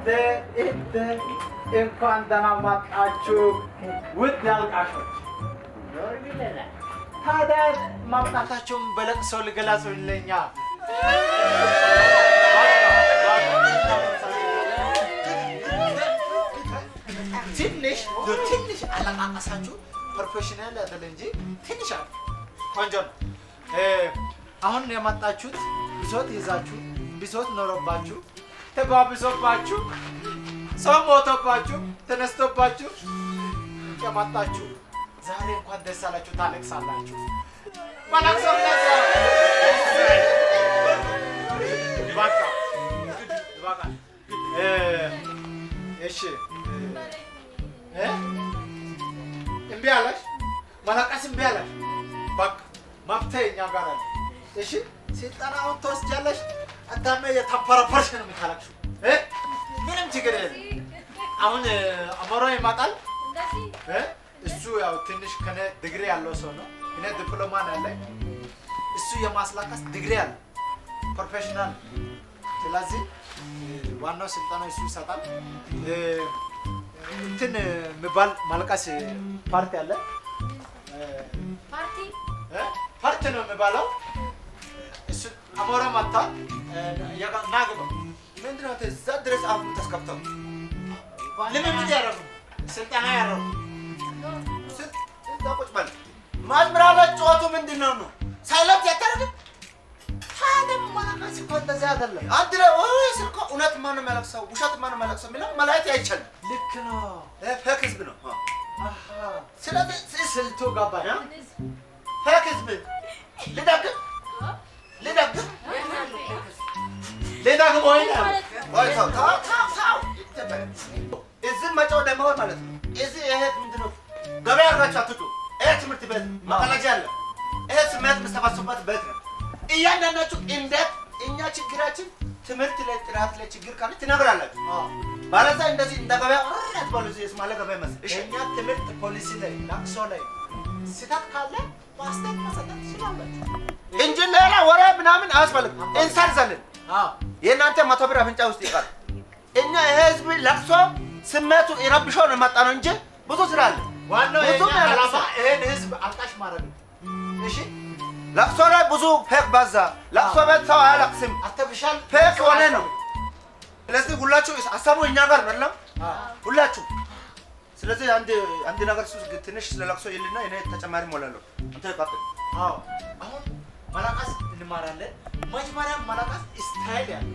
إنت إنكم دهمات أشوف ودنال كاشوت هذا ما بتحتاجون بلد سول جلاس ولا ትንሽ አላቃቀሳችሁ ፕሮፌሽናል አይደል እንጂ ትንሽ አለ ቆንጆ አሁን የመጣችሁት ብሶት ይዛችሁ ብሶት ኖሮባችሁ ተባብሶባችሁ ሰው ሞቶባችሁ ተነስቶባችሁ የመጣችሁ ዛሬ እንኳን ደስ አላችሁ ታለቅሳላችሁ ማላክሰው ይባካ እሺ እምቢ አለሽ ማላቀስ እምቢ አለሽ በቃ ማፍተኛ ጋር አለ እሺ ሲጣናውን ተወስጃለሽ አታመ የተፈረፈርሽ ነው የምታለቅሽው ምንም ችግር የለም አሁን አሞራ ይማጣል እሱ ያው ትንሽ ከነ ዲግሪ ያለው ሰው ነው እኔ ዲፕሎማ አለኝ እሱ የማስላቀስ ዲግሪ አለ ፕሮፌሽናል ስለዚህ ዋናው ስልጣና እሱ ይሰጣል እንትን ምባል ማልቀስ ፓርቲ አለ ፓርቲ ነው የሚባለው እሱ አሞራ ማታ ናግባ ምንድነው ተዛ ድረስ አሁን ተስከፍተው ለምን ያረጉ ስልጣና ያረጉ ስልጣቆች ማለት ማዝምራላ ጨዋቱ ምንድነው ነው ሳይለንት ያታረግ ታደም ማናቀስ እኮ እንደዛ አይደለም አንድረ ወይ ስልኮ እውነት ማን መለክሰው ውሸት ማን መለክሰው ሚለው ማለት አይቻልም ልክ ነው ፈክ ህዝብ ነው አሃ ስለዚህ ስልቱ ገባኝ ፈክ ህዝብ ልዳግም ወይ ታው እዚህ መጫው ደሞ ማለት ነው እዚህ ይሄ ምንድነው ገበያ አራቻ አትጡ ይሄ ትምህርት ቤት ማቀላጃ አለ ይሄ ስሜት መስተፋሰባት ቤት ነው እያንዳንዳችሁ እንዴት እኛ ችግራችን ትምህርት ላይ ጥራት ላይ ችግር ካለ ትነግራላችሁ ባለዛ እንደዚህ እንደገበያ አራት ፖሊሲ እስማለ ገበያ መስ እኛ ትምህርት ፖሊሲ ላይ ላክሶ ላይ ስታት ካለ ማስተር ማሰጠት ይችላልላችሁ እንጂ ሌላ ወሬ ምናምን አያስፈልግም እንሰርዘልን የናንተ መቶ ብር አፍንጫ ውስጥ ይቀር እኛ ህዝብ ላክሶ ስሜቱ ይረብሾ ነው መጣ ነው እንጂ ብዙ ስራ አለ ዋናው የዓላማ ይሄን ህዝብ አልቃሽ ማረግ እሺ ላክሶ ላይ ብዙ ፌክ ባዛ ላክሶ ቤት ሰው አያለቅስም አርቲፊሻል ፌክ ሆነ ነው ስለዚህ ሁላችሁ አሳቡ እኛ ጋር አይደለም ሁላችሁ ስለዚህ አንድ ነገር ሱስ ትንሽ ስለላክሶ ይልና እኔ ተጨማሪ ሞላለሁ አንተ ቀጥል አሁን ማላቀስ እንማራለን መጀመሪያ ማላቀስ ስታይል ያለ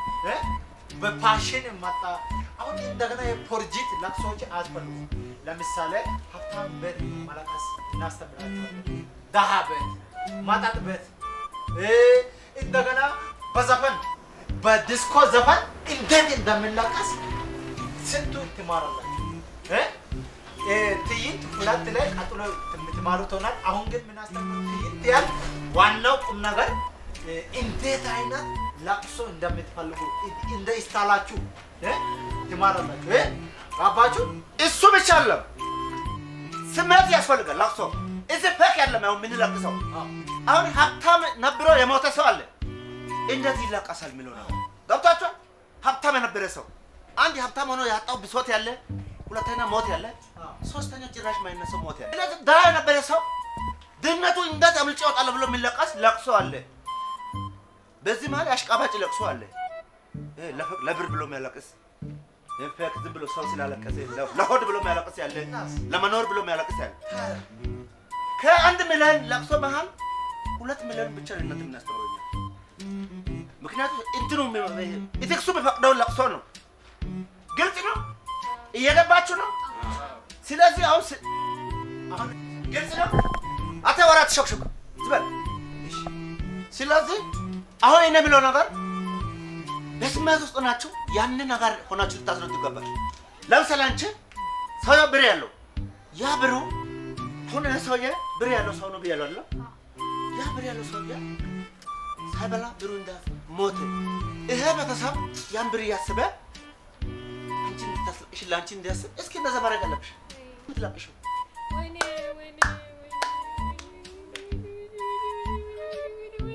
በፓሽን መጣ አሁን እንደገና የፕሮጀክት ላክሶች አስፈልጉ ለምሳሌ ሀብታም ቤት ማላቀስ እናስተምራቸዋለን ደሃ ቤት ማጣት ቤት እንደገና በዘፈን በዲስኮ ዘፈን እንዴት እንደምንላቀስ ስንቱ ትማራላችሁ ትይንት ሁለት ላይ ቀጥሎ የምትማሩት ሆናል አሁን ግን ምን አስተምሩ ትይንት ያል ዋናው ቁም ነገር እንዴት አይነት ላቅሶ እንደምትፈልጉ እንደ ስታይላችሁ ትማራላችሁ አባችሁ እሱ ብቻ አይደለም ስሜት ያስፈልጋል ላቅሶ እዚህ ፈክ ያለም አሁን ምን ላቅሰው አሁን ሀብታም ነብሮ የሞተ ሰው አለ እንዴት ይላቀሳል የሚለው ነው ገብታችሁ ሀብታም የነበረ ሰው አንድ ሀብታም ሆኖ ያጣው ብሶት ያለ ሁለተኛ ሞት ያለ ሶስተኛ ጭራሽ ማይነሰው ሞት ያለ ስለዚህ ዳ የነበረ ሰው ድነቱ እንደዛ አምልጭ ይወጣል ብሎ የሚለቀስ ለቅሶ አለ በዚህ ማለት አሽቃባጭ ለቅሶ አለ ለብር ብሎ የሚያለቅስ ፈክ ዝም ብሎ ሰው ስላለቀሰ ለሆድ ብሎ የሚያለቅስ ያለ ለመኖር ብሎ የሚያለቅስ ያለ ከአንድ ሚሊዮን ለቅሶ መሃል 2 ሚሊዮን ብቻ ነው እናንተ የምናስተምረው ምክንያቱም እንትኑ ኢቴክሱ በፈቅደው ለቅሶ ነው ግልጽ ነው እየገባችሁ ነው ስለዚህ አሁን ግልጽ ነው አተወራት ሾክሾክ ዝበል ስለዚህ አሁን እኔ ብለው ነገር በስሜት ውስጥ ናችሁ ያንን ነገር ሆናችሁ ልታስረዱ ይገባል ለምሳሌ አንቺ ሰው ብር ያለው ያ ብሩ ሆነ ሰውዬ ብር ያለው ሰው ነው ብያለሁ አይደል ያ ብር ያለው ሰውዬ ሳይበላ ብሩ እንዳ ሞተ ይሄ በተሰብ ያን ብር ያስበ አንቺ እንድታስለቅሽ ላንቺ እንዲያስብ እስኪ እንደዛ ማድረግ አለብሽ ምትላቅሽ ወይኔ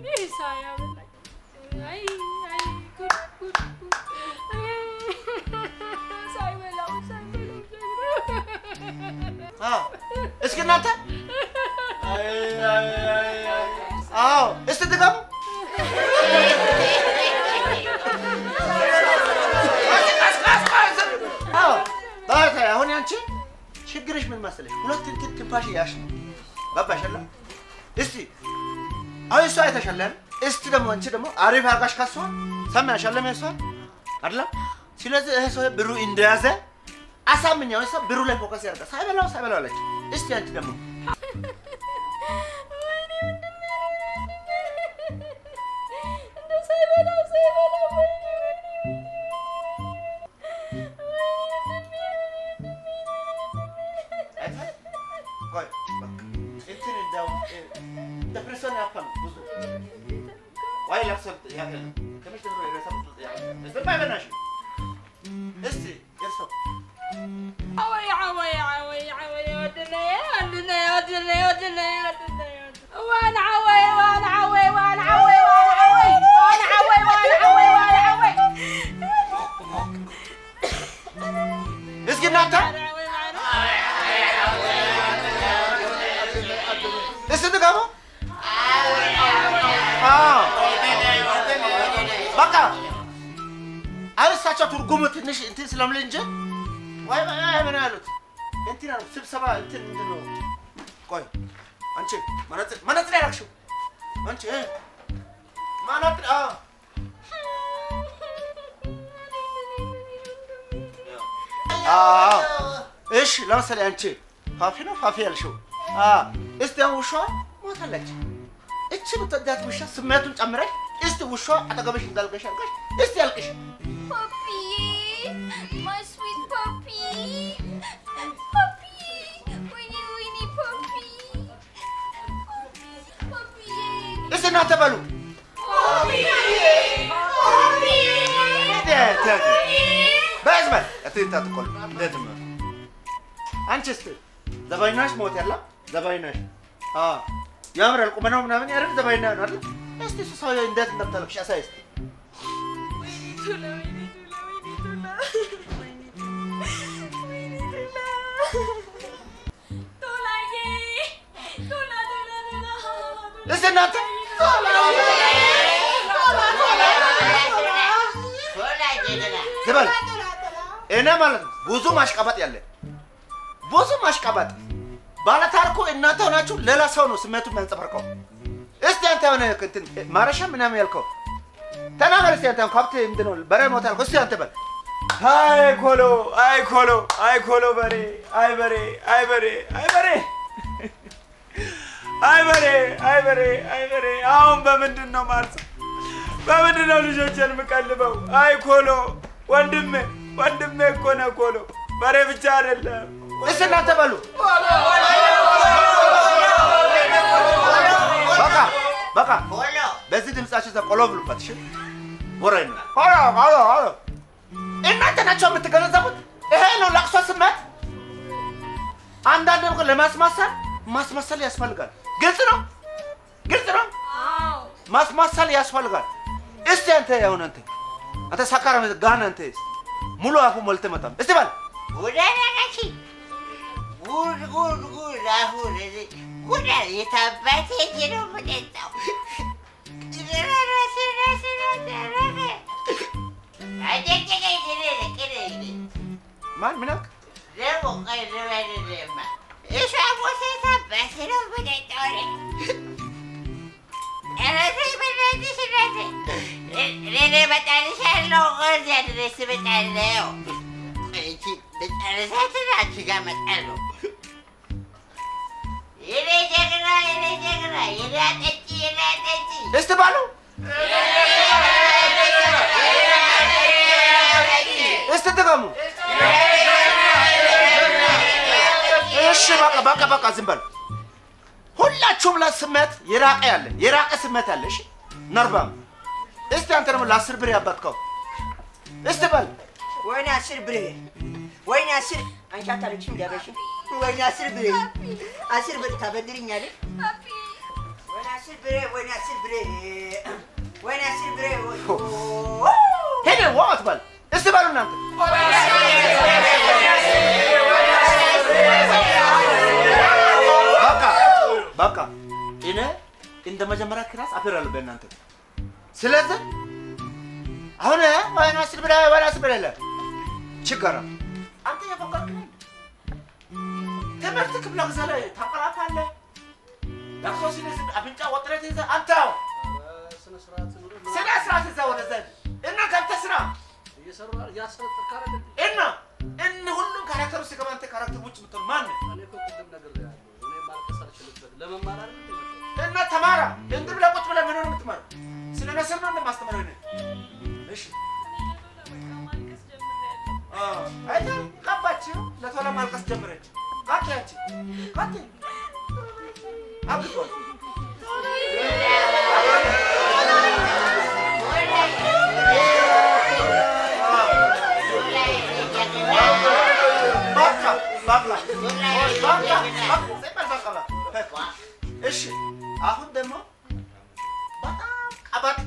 ሳያ አይ ጉድ እስኪ እናንተ አዎ እስቲ ድገሙ አዎ ታታ አሁን ያንቺ ችግርሽ ምን መሰለሽ ሁለት ትንፋሽ ያሽ ባባሽላ እስቲ አይሷ አይተሻለን እስቲ ደግሞ አንቺ ደግሞ አሪፍ አርጋሽ ካሷ ሰማያሻለ ማለት አይደል ስለዚህ እህ ሰው ብሩ እንደያዘ አሳምኛው ሰው ብሩ ላይ ፎከስ ያደርጋል ሳይበላው አለች እስቲ አንቺ ደግሞ ትንሽ እንትን ስለምል እንጂ ወይ ምን አሉት እንትና ስብሰባ እንትን ምንድነው ቆይ አንቺ ማናት ያላክሽው አንቺ ማናት እሺ ለምሳሌ አንቺ ፋፊ ያልሽው እስቲ ውሻ ሞታለች እቺ ብትዳት ውሻ ስሜቱን ጨምረሽ እስቲ ውሻ አጠገበሽ እንዳልገሽ አልገሽ እስቲ ያልቅሽ My sweet puppy. Winnie puppy. Listen not about Puppy. Basman, I think that's called Desmond. Manchester. The Vinash Motella, the Vinash. Yammer, Kumanam, the Vina. Yes, this is how you're in death in the television says. Listen not. Sebal. Enamal buzu maşkabat yalle. Buzu maşkabat. Bana tarko እናንተ ሆናችሁ ሌላ ሰው ነው ስሜቱን መንጸባርቀው እስቲ አንተ ሆነ እንትን ማረሻ ምናምን ያልከው ተናገር እስቲ አንተ ካብት ምንድነው በሬ ሞታል እስቲ አንተ በል አይ ኮሎ በሬ አሁን በምንድነው ማርጽ በምንድነው ልጆችን መቀልበው አይ ኮሎ ወንድሜ እኮ ነው ኮሎ በሬ ብቻ አይደለም እስቲ እናንተ በሉ በቃ በዚህ ድምጻችሁ ተቆሎ ብሉበት እሺ ወሬን አሎ እናንተ ናችሁ የምትገነዘቡት ይሄ ነው ለቅሶ ስሜት አንዳንድ ነገር ለማስመሰል ያስፈልጋል ግልጽ ነው ማስመሰል ያስፈልጋል እስቲ አንተ ያውን አንተ ሳካራም ጋና አንተ ሙሉ አፉ ሞልተ መጣም እስቲ በል ወዳናቺ ጉድ አሁ ጉድ የታባቴ ነው መጣው ማን ምናክ ለሞ ቀይረዋለማ እሺ አቦሴታ በሰለው መጣው እረዚህ በለዚህ ለኔ በጣልሻለሁ ወርዝ ያድረስ በጣለው እቺ በጣልሻትና እቺ ጋር መጣለው የኔ ጀግና የዳጠጪ እስቲ ባሉ እስቲ ተገሙ እሺ በቃ ዝም በል ሁላችሁም ለስሜት የራቀ ስሜት ያለ እሺ ነርባም እስቲ አንተ ደግሞ ለ10 ብር ያባትከው እስቲ በል ወይኔ 10 ብር አንቺ አታለችም ዳበሽ ወይኔ 10 ብር ታበድሪኛለሽ ወይኔ 10 ብር ሄደ ዋት በል እስቲ በሉ እናንተ እንደ መጀመሪያ ክላስ አፈራለሁ በእናንተ ስለዚህ አሁን ወይና አስር ብር የለም ችግር አንተ የፈቀድክ ትምህርት ክፍለ ጊዜ ላይ ታቀራፋለህ ለቅሶ ሲነስ አፍንጫ ወጥረት ይዘህ አንተው ስነ ስርዓት እዛ ወደዛ እና ገብተህ ስራ እየሰራ ያሰጥካረ እና ሁሉም ካራክተሩ ሲገባ አንተ ካራክተር ውጭ ምትሆን ማን እኔ እኮ ቅድም ነገር ያለው እኔ ማልቀስ አልችልበት ለመማር አይደል እና ተማራ እንግዲህ ብለህ ቁጭ ብለህ ምን ነው የምትማረው ስለ ነስር ነው እንደማስተምረው እኔ እሺ አይታ ካባችሁ ለቶሎ ማልቀስ ጀመረች ካታች ካታ አብቷል እሺ አሁን ደግሞ በጣም ቀበጥ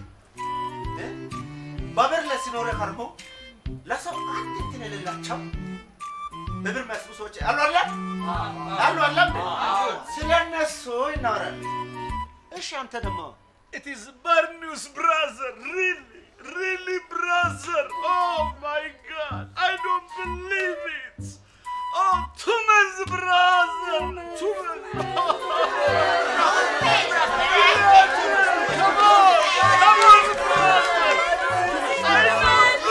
በብር ለሲኖረ ከርሞ ለሰው አንድ እንትን የሌላቸው በብር መስሉ ሰዎች አሉ ስለነሱ ይናወራል እሺ አንተ ደግሞ It is bad news, brother. Really, brother. Oh my God, I don't believe it. Oh, Thomas, brother. Thomas. Come on, brother. I don't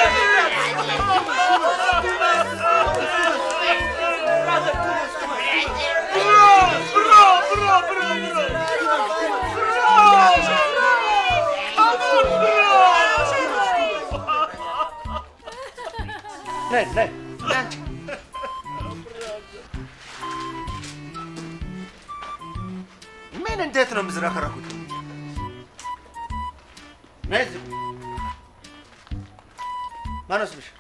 ነይ ምን እንዴት ነው ምዝራከራኩት ነይ ማነው ስምሽ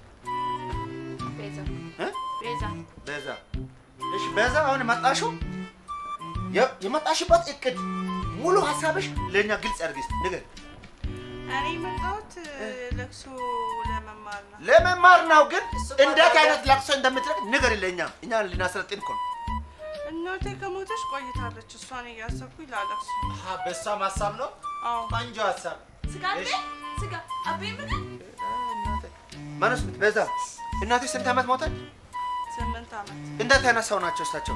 ቤዛ እሺ ቤዛ አሁን መጣሽው የመጣሽበት እቅድ ሙሉ ሐሳብሽ ለኛ ግልጽ አድርጊ ንገር እኔ መጣሁት ለቅሶ ለመማር ነው ግን እንዴት አይነት ለቅሶ እንደምትለቅ ንገር ለኛ እኛ ልናሰለጥን እኮ እናቴ ከሞተች ቆይታለች እሷን እያሰብኩኝ ላለቅሶ በሷ ሐሳብ ነው አዎ አንጆ ሐሳብ ስጋ አቤ ምን ማነስ ቤዛ እናቴ ስንት ዓመት ሞተች 8 ዓመት እንዴት አይነት ሰው ናቸው እሳቸው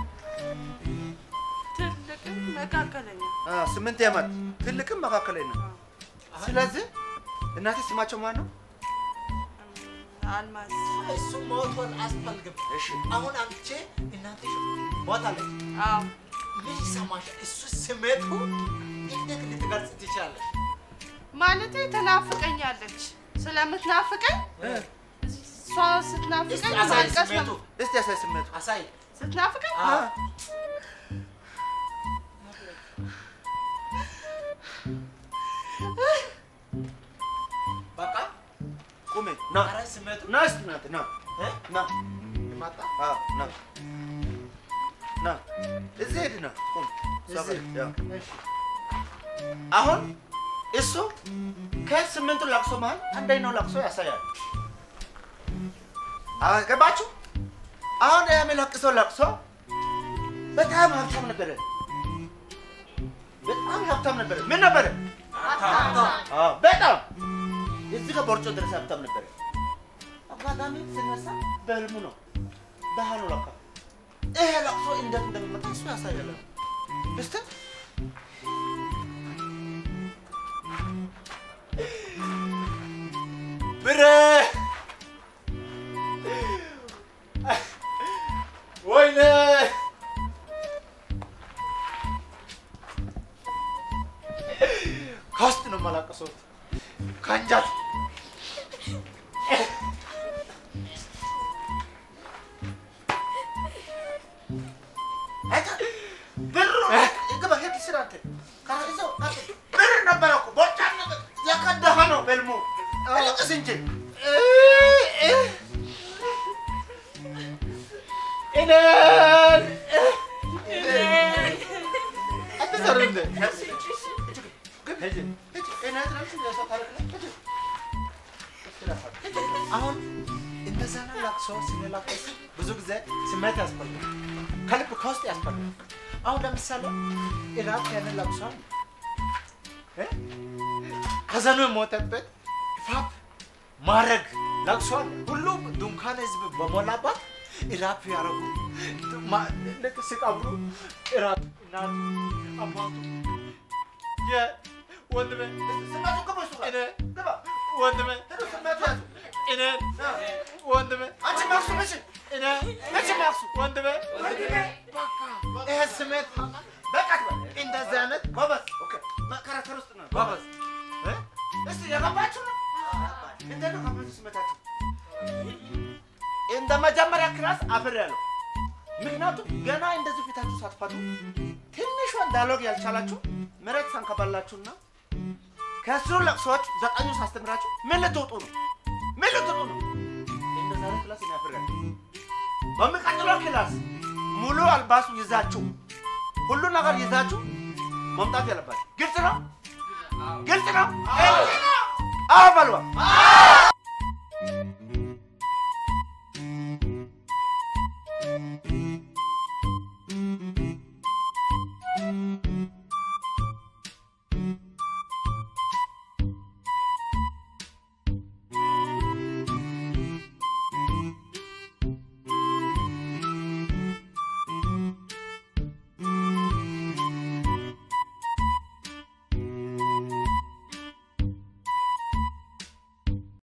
ትልቅም መካከለኛ 8 ዓመት ትልቅም መካከለኛ ስለዚህ እናቴ ስማቸው ማን ነው አልማዝ እሱ ሞቷል አስፈልግም እሺ አሁን አንቺ እናትሽ ሞታለች አዎ ምን ይሰማሽ እሱ ስሜቱ እንዴት ልትገልጽ ትችላለሽ ማለቴ ተናፍቀኛለች ስለምትናፍቀኝ እሷ ስትናፍቀኝ ማልቀስ ነው እስቲ አሳይ ስሜቱ አሳይ ስትናፍቀኝ በቃ ቁሜ ና አረ ስሜቱ ና እስቲ ና ና ማጣ ና ና እዚህ ሄድና ቁም አሁን እሱ ከስምንቱ ለቅሶ መሃል አንደኛው ለቅሶ ያሳያል ገባችሁ አሁን የሚለቅሰው ለቅሶ በጣም ሀብታም ነበረ ምን ነበረ በጣም እዚህ ከቦርጮ ድረስ ሀብታም ነበረ አጋጣሚ ስነሳ በህልሙ ነው ደሃ ነው ለካ ይሄ ለቅሶ እንዴት እንደሚመጣ እሱ ያሳያል እስቲ ብሬ ወይኔ ከውስጥ ነው የማላቀሰው ከአንጀት ብሩ ግባ ሄድ ስራ አንተ ካሪዞ ብር ነበረ እኮ ቦጫ ያከደሃ ነው በልሙ አለቀስ እንጂ አትዘርንደ አሁን እንደዛ ነው ለቅሶ ሲለቅስ ብዙ ጊዜ ስሜት ያስፈልጋል ከልብ ከውስጥ ያስፈልጋል አሁን ለምሳሌ ኢራቅ ያንን ለቅሶ ሀዘኑ የሞተበት ፋፕ ማረግ ለቅሷል። ሁሉም ድንኳን ህዝብ በሞላባት ኢራፕ ያረጉ ልክ ሲቀብሩ ኢራፕ እናቱ አባቱ የወንድሜ ስማቱ ከበሱ እኔ ወንድሜ እኔ ወንድሜ አንቺ ማክሱ መቼ እኔ መቼ ማክሱ ወንድሜ በቃ ይሄ ስሜት በቃ እንደዚህ አይነት ጎበዝ ኦኬ መከራከር ውስጥ ነው ጎበዝ እስቲ የገባችሁ ነው እንዴት ነው ከመንፈስ ስሜታችሁ እንደ መጀመሪያ ክላስ አፍሬያለሁ ምክንያቱም ገና እንደዚህ ፊታችሁ ሳትፈቱ ትንሿን ዳያሎግ ያልቻላችሁ መሬት ሳንከባላችሁና ከስሩ ለቅሶች ዘጠኙ ሳስተምራችሁ ምን ልትወጡ ነው እንደዛ ክላስ ነው አፍሬያለሁ በሚቀጥለው ክላስ ሙሉ አልባሱ ይዛችሁ ሁሉ ነገር ይዛችሁ መምጣት ያለባችሁ ግልጽ ነው ግልጽ ነው አዎ በልዋ